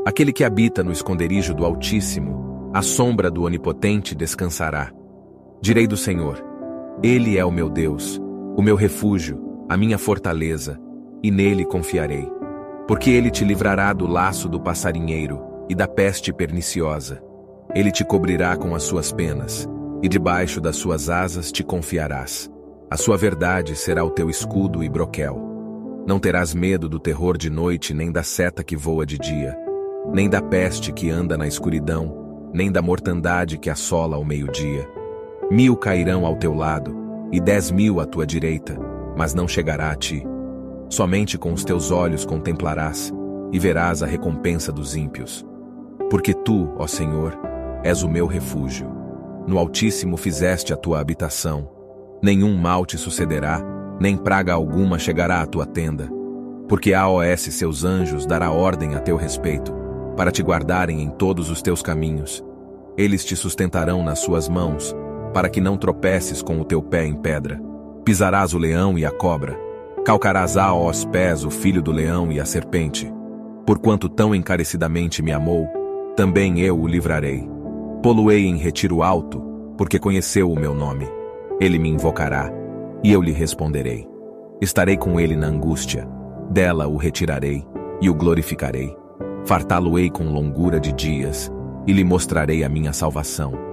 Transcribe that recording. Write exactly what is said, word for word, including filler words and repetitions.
Aquele que habita no esconderijo do Altíssimo, à sombra do Onipotente descansará. Direi do Senhor: Ele é o meu Deus, o meu refúgio, a minha fortaleza, e nele confiarei. Porque ele te livrará do laço do passarinheiro e da peste perniciosa. Ele te cobrirá com as suas penas, e debaixo das suas asas te confiarás. A sua verdade será o teu escudo e broquel. Não terás medo do terror de noite, nem da seta que voa de dia, nem da peste que anda na escuridão, nem da mortandade que assola ao meio-dia. Mil cairão ao teu lado, e dez mil à tua direita, mas não chegará a ti. Somente com os teus olhos contemplarás, e verás a recompensa dos ímpios. Porque tu, ó Senhor, és o meu refúgio. No Altíssimo fizeste a tua habitação. Nenhum mal te sucederá, nem praga alguma chegará à tua tenda. Porque a O S seus anjos dará ordem a teu respeito, para te guardarem em todos os teus caminhos. Eles te sustentarão nas suas mãos, para que não tropeces com o teu pé em pedra. Pisarás o leão e a cobra, calcarás aos pés o filho do leão e a serpente. Porquanto tão encarecidamente me amou, também eu o livrarei. Pô-lo-ei em retiro alto, porque conheceu o meu nome. Ele me invocará, e eu lhe responderei. Estarei com ele na angústia, dela o retirarei, e o glorificarei. Fartá-lo-ei com longura de dias, e lhe mostrarei a minha salvação.